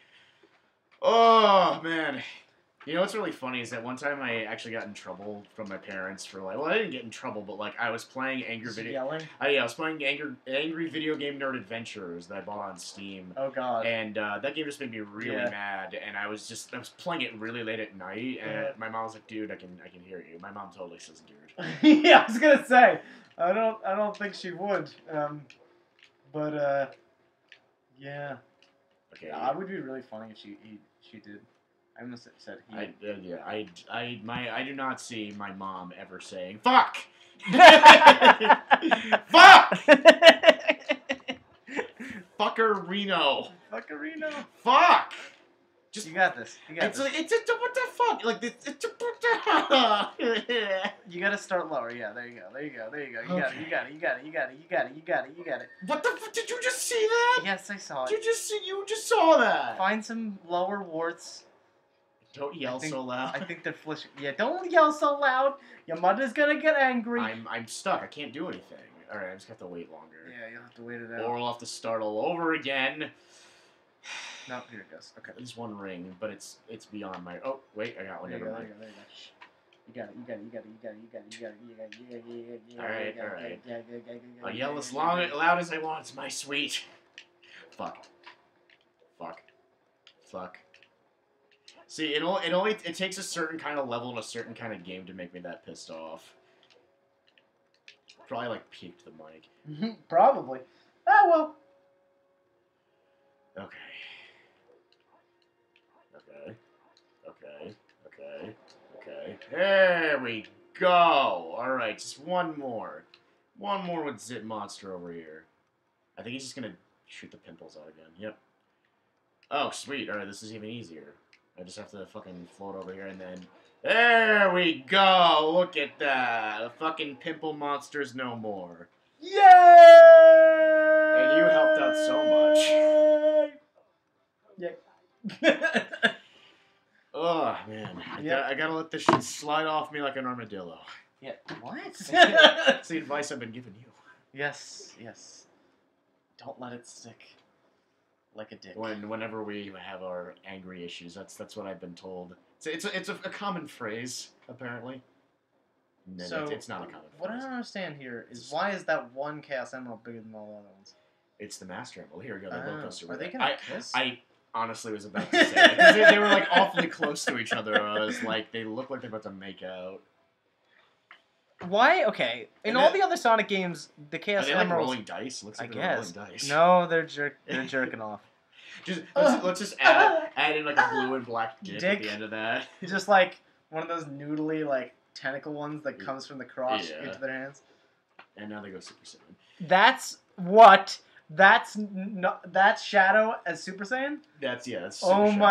Oh, man. You know what's really funny is that one time I actually got in trouble from my parents for, like, well, I didn't get in trouble, but, like, I was playing Angry Video... Yelling? I was playing Angry Video Game Nerd Adventures that I bought on Steam. Oh, God. And that game just made me really mad, and I was playing it really late at night, and my mom was like, "Dude, I can hear you." My mom totally says, "Dude." Yeah, I was gonna say, I don't think she would, but yeah. Okay. Yeah, it would be really funny if she did. I almost said he. I do not see my mom ever saying "fuck." Fuck. Fuckerino. Fuckerino. Fuck. Just You got this. You got it's this. like it's what the fuck? Like You gotta start lower. Yeah, there you go. There you go. There you go. You got it. You got it. You got it. You got it. You got it. You got it. You got it. What the fuck? Did you just see that? Yes, I saw it. You just saw that. Find some lower warts. Don't yell so loud. I think they're flishing. Yeah, don't yell so loud. Your mother's gonna get angry. I'm stuck. I can't do anything. All right, I just have to wait longer. Yeah, you'll have to wait it out. Or we'll have to start all over again. No, here it goes. Okay. There's one ring, but it's beyond my. Oh wait, I got one. There you Never go. There mind. you go. There you go. You got it. You got it. You got it. You got it. You got it. You got it. You got it. You got it. You got it. All right, all right. I'll yell as long. loud as I want. It's my sweet. Fuck. See, it takes a certain kind of level and a certain kind of game to make me that pissed off. Probably like peaked the mic. Probably. Oh well. Okay. There we go. All right, just one more. One more with Zit Monster over here. I think he's just gonna shoot the pimples out again. Yep. Oh, sweet. All right, this is even easier. I just have to fucking float over here and then... There we go! Look at that! The fucking pimple monsters no more. Yay! And you helped out so much. Yay. Oh, man. I gotta let this shit slide off me like an armadillo. Yeah. What? That's the advice I've been giving you. Yes. Don't let it stick. Like a dick. Whenever we have our angry issues, that's what I've been told. It's a common phrase, apparently. No, So, it's not a common phrase. What I don't understand here is why is that one Chaos Emerald bigger than all the other ones? It's the Master Emerald. Here we go. They both go super. Are they big. gonna kiss? I honestly was about to say that. 'Cause they were like awfully close to each other. I was like, they look like they're about to make out. Why? Okay. In all the other Sonic games, the Chaos Are they like Emeralds... rolling dice? Looks like I they're guess. rolling dice. No, they're jerking off. Let's just add in like a blue and black dick at the end of that. Just like one of those noodly like tentacle ones that comes from the crotch into their hands. And now they go Super Saiyan. That's what. That's Shadow as Super Saiyan. That's Super oh Shadow.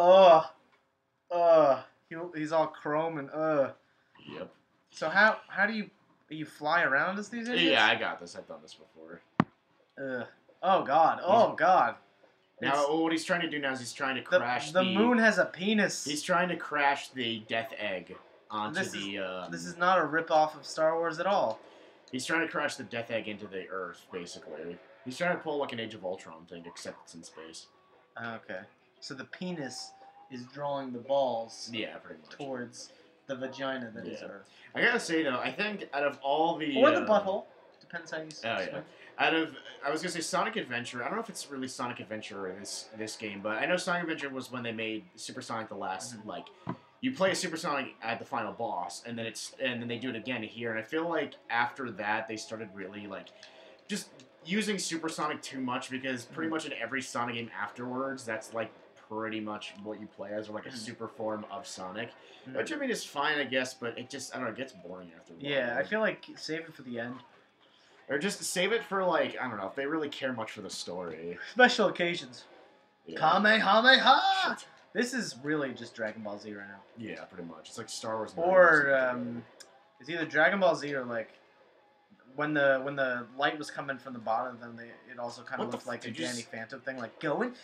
my. He's all chrome and Yep. So how do you fly around as these idiots? Yeah, I got this. I've done this before. Oh god. Oh god. Now, what he's trying to do now is he's trying to crash the moon has a penis. He's trying to crash the Death Egg onto This is not a rip-off of Star Wars at all. He's trying to crash the Death Egg into the Earth, basically. He's trying to pull like an Age of Ultron thing, except it's in space. Okay. So the penis is drawing the balls Yeah, pretty much. towards the vagina that is Yeah. Earth. I gotta say though, I think out of all the Or the butthole. Depends how you yeah. swim. I was gonna say Sonic Adventure. I don't know if it's really Sonic Adventure in this game, but I know Sonic Adventure was when they made Super Sonic the last like. You play a Super Sonic at the final boss, and then they do it again here. And I feel like after that they started really like just using Super Sonic too much because pretty much in every Sonic game afterwards, that's like pretty much what you play as, or like a super form of Sonic. Which I mean is fine, I guess, but it just I don't know, it gets boring after a while. Yeah, I feel like save it for the end. Or just save it for like I don't know if they really care much for the story. Special occasions. Yeah. Kamehameha! This is really just Dragon Ball Z right now. Yeah, pretty much. It's like Star Wars. Or it's either Dragon Ball Z or like when the light was coming from the bottom, then it also kind of What the looked like a did you Danny s- Phantom thing, like going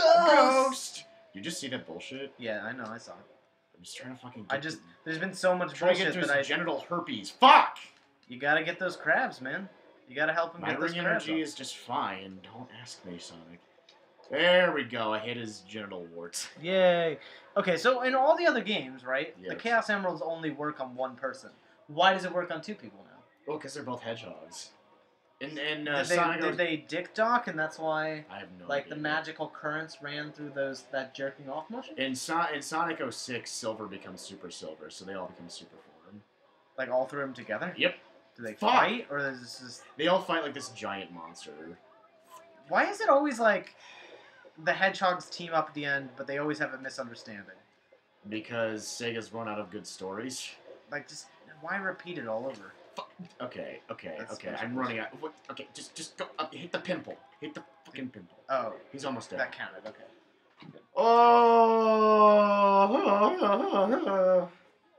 Ghost. You just see that bullshit? Yeah, I know, I saw it. I'm just trying to fucking. There's been so much trying to bullshit get through that his genital herpes. Fuck. you gotta get those crabs, man. You gotta help him My get those ring crabs. energy Up. is just fine. Don't ask me, Sonic. There we go. I hit his genital warts. Yay! Okay, so in all the other games, right, the Yes. Chaos Emeralds only work on one person. Why does it work on two people now? Well, because they're both hedgehogs. And Did they dick dock, and that's why I have no like idea. the magical currents ran through that jerking off motion? In Sonic 06, Silver becomes Super Silver, so they all become Super Form. Like all through them together? Yep. Do they Fuck. fight, or is this just... They all fight like this giant monster. Why is it always like the hedgehogs team up at the end, but they always have a misunderstanding? Because Sega's run out of good stories. Like, just why repeat it all over? Okay. That's Okay. much I'm worse. running out. What? Okay, just go up. Hit the pimple. Hit the fucking pimple. Oh, He's almost dead. that counted. Okay. Oh!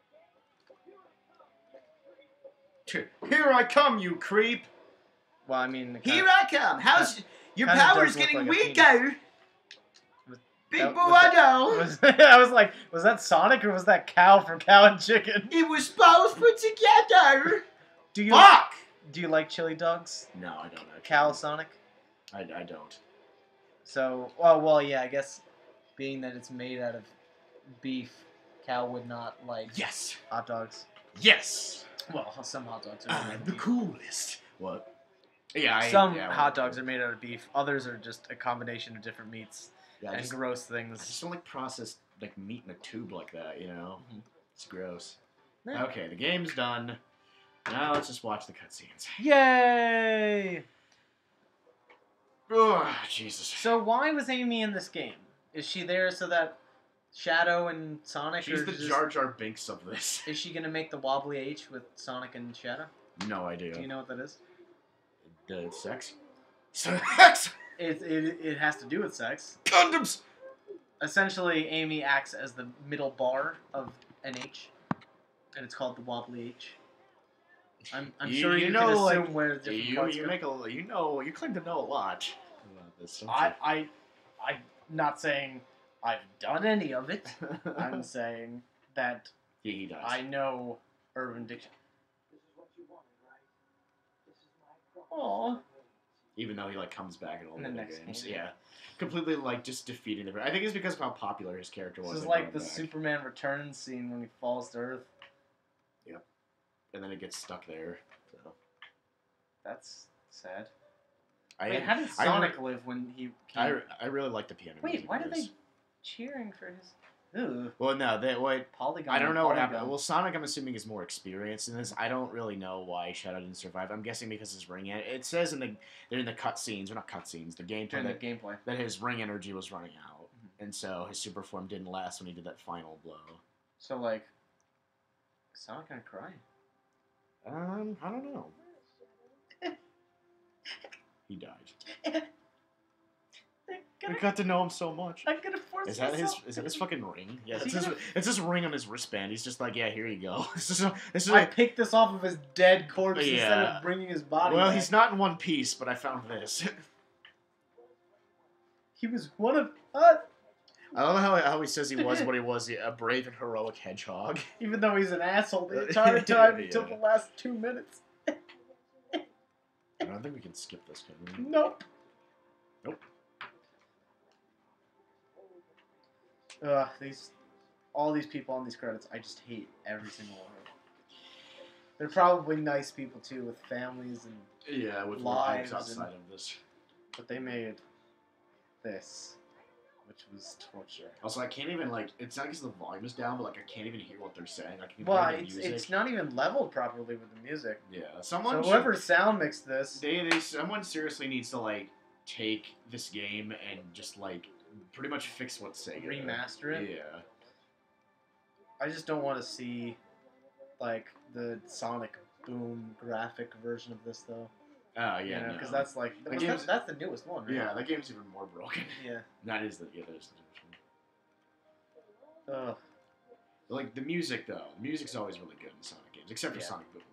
Here I come, you creep! Well, I mean, it Here kinda- I come. How's your kinda power's does look getting like a weaker? Was- Big that- boy, was I know. I was like, was that Sonic or was that Cow from Cow and Chicken? It was both put together. Do you Fuck! do you like chili dogs, No, I don't. Actually. Cow Sonic? I don't. So, well, yeah, I guess being that it's made out of beef, Cow would not like Yes. hot dogs. Yes. Well, some hot dogs are made out I'm of the beef. coolest. What? Yeah. Some yeah, hot dogs are made out of beef. Others are just a combination of different meats Yeah, I and just, gross I things. just don't like processed like meat in a tube like that. You know, Mhm. it's gross. Yeah. Okay, the game's done. Now let's just watch the cutscenes. Yay! Oh, Jesus. So why was Amy in this game? Is she there so that Shadow and Sonic She's are the just... Jar Jar Binks of this. Is she gonna make the wobbly H with Sonic and Shadow? No idea. Do you know what that is? The sex? Sex! It has to do with sex. Condoms! Essentially, Amy acts as the middle bar of an H, and it's called the wobbly H. I'm sure you know, can like, assume where the different parts you go. make a you claim to know a lot about this. Don't I'm not saying I've done any of it. you? I'm saying that Yeah, he does. I know Urban Dictionary. Aww. Even though he like comes back in all In the the other next games, game. yeah, completely like just defeating the. I think it's because of how popular his character was. This is and like going the back. Superman Returns scene when he falls to Earth. and then it gets stuck there. So That's sad. I Wait, how did I Sonic live when he came? I really like the piano. Wait, music why in did this. they cheering for his... Ugh. Well, no, Polygon. I don't know what Polygon. happened. Well, Sonic, I'm assuming, is more experienced in this. I don't really know why Shadow didn't survive. I'm guessing because his ring. It says they're in the cutscenes, or not cutscenes, the gameplay During the that, gameplay. that his ring energy was running out, Mhm. and so his super form didn't last when he did that final blow. So, like, is Sonic gonna cry? I don't know. He died. We got to know him so much. I'm gonna force Is that his? myself. Is that his fucking ring? Yeah, Is it's he his. gonna- It's his ring on his wristband. He's just like, yeah, here you go. This is. I picked this off of his dead corpse instead Yeah. of bringing his body Well, back. he's not in one piece, but I found this. He was one of us. I love how he says he was what he was, a brave and heroic hedgehog. Even though he's an asshole the entire time until Yeah. the last 2 minutes. don't think we can skip this, can we? Nope. Nope. All these people on these credits, I just hate every single one of them. They're probably nice people too, with families and Yeah, with lives lives outside of this. but they made this, which was torture. Also, I can't even, like, it's not because the volume is down, but, like, I can't even hear what they're saying. I can Well, hear the music. it's not even leveled properly with the music. Yeah, So someone whoever sound mixed this, someone seriously needs to, like, take this game and just, like, pretty much fix what Sega. remaster it. Yeah. I just don't want to see, like, the Sonic Boom graphic version of this though. Oh, yeah, You know, because no. that's like that's the newest one, right? Yeah, that game's even more broken. Yeah. That is the newest one. Ugh. Like, the music, though. The music's always really good in Sonic games, except for Yeah. Sonic Boom.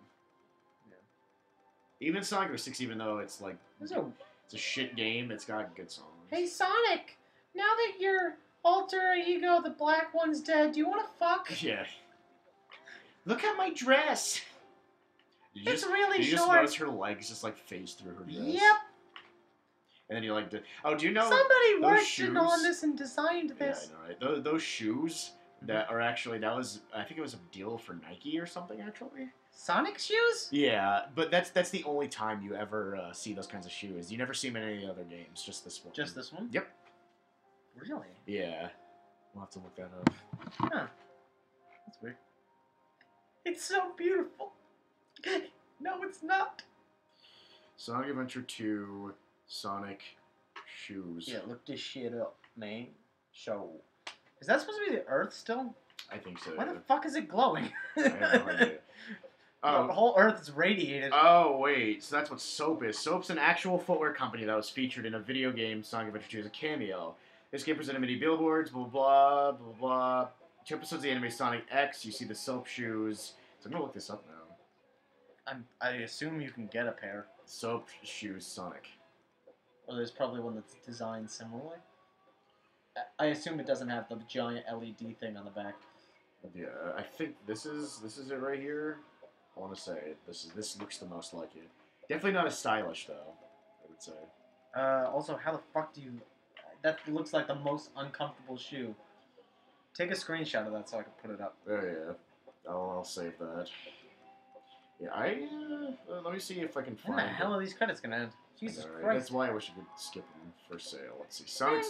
Yeah. Even Sonic 06, even though it's, like, There's a it's a shit game, it's got good songs. Hey Sonic, now that your alter ego, the black one's dead, do you want to fuck? Yeah. Look at my dress! Did It's really you just short. notice her legs just, like, phase through her dress? Yep. And then you, like, oh, do you know... Somebody those worked shoes- on this and designed Yeah, this. I know, right? Those shoes that are actually, that was, I think it was a deal for Nike or something, actually. Sonic shoes? Yeah, but that's the only time you ever see those kinds of shoes. You never see them in any other games, just this one. Just this one? Yep. Really? Yeah. We'll have to look that up. Huh. That's weird. It's so beautiful. No, it's not. Sonic Adventure 2, Sonic Shoes. Yeah, look this shit up, man. Show. Is that supposed to be the Earth still? I think so. Why yeah. the fuck is it glowing? I have no idea. The whole Earth is radiated. Oh, wait. So that's what Soap is. Soap's an actual footwear company that was featured in a video game, Sonic Adventure 2, as a cameo. This game presented many billboards, blah, blah, blah, blah. 2 episodes of the anime Sonic X, you see the Soap shoes. So I'm going to look this up now. I assume you can get a pair. Soap shoes Sonic. Or there's probably one that's designed similarly. I assume it doesn't have the giant LED thing on the back. Yeah, I think this is it right here. I want to say this looks the most like it. Definitely not as stylish though, I would say. Also, how the fuck do you... That looks like the most uncomfortable shoe. Take a screenshot of that so I can put it up. Oh yeah, I'll save that. Yeah, let me see if I can When find. the hell are these credits gonna end? Jesus Alright, Christ. that's why I wish I could skip them for sale. Let's see, Sonic's.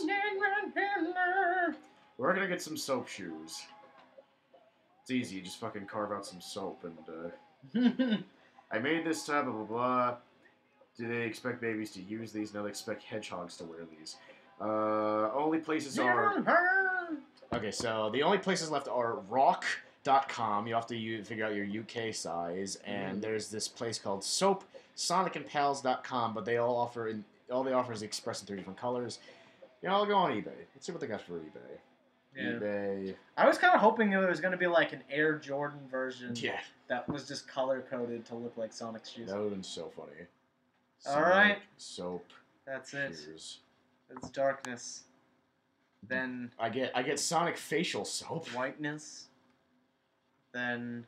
We're gonna get some soap shoes. It's easy, you just fucking carve out some soap and I made this type, blah blah blah. Do they expect babies to use these? No, they expect hedgehogs to wear these. Only places are... Okay, so the only places left are rock.com. You have to figure out your UK size. And there's this place called Soap, sonicandpals.com, but they all offer... all they offer is Express in 3 different colors. You know, I'll go on eBay. Let's see what they got for eBay. Yeah. eBay. I was kind of hoping there was going to be like an Air Jordan version Yeah, that was just color-coded to look like Sonic's shoes. that would have been so funny. All right. Soap That's it. shoes. It's darkness. Then I get Sonic facial soap. whiteness. Then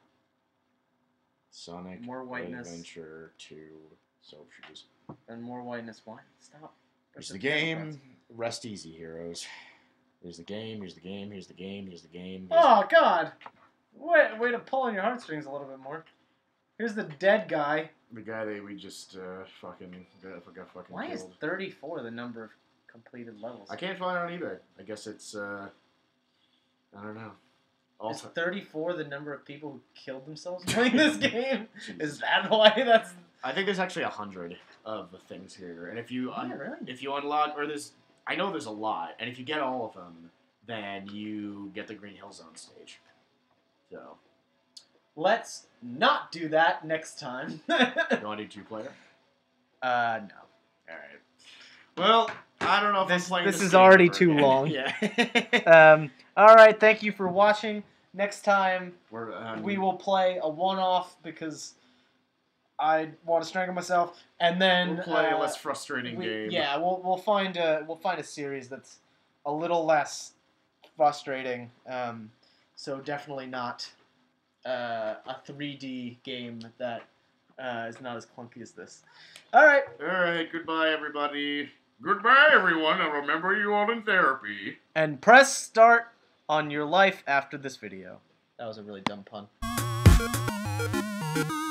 Sonic more whiteness. Adventure 2 soap shoes. Then more whiteness. Why? Stop. Here's the game. Rest easy, heroes. Here's the game. Here's the game. Here's the game. Here's the game. Oh God! Way to pull on your heartstrings a little bit more. Here's the dead guy. The guy that we just fucking got fucking Why is killed. 34 the number of completed levels? I can't find it on eBay. I guess it's I don't know. Is 34 the number of people who killed themselves playing this game? Is that why that's... I think there's actually 100 of the things here, and if you really? if you unlock, or I know there's a lot, and if you get all of them, then you get the Green Hill Zone stage. So Let's not do that next time. you want to do 2-player? No. All right. Well, I don't know if I'm playing This is game already ever too again. long. Yeah. All right, thank you for watching. Next time, We're, we will play a one-off because I want to strangle myself, and then we'll play a less frustrating game. Yeah, we'll find a series that's a little less frustrating. So definitely not a 3D game that is not as clunky as this. All right. All right, goodbye, everybody. Goodbye, everyone. I'll remember you all in therapy. And press start on your life after this video. That was a really dumb pun.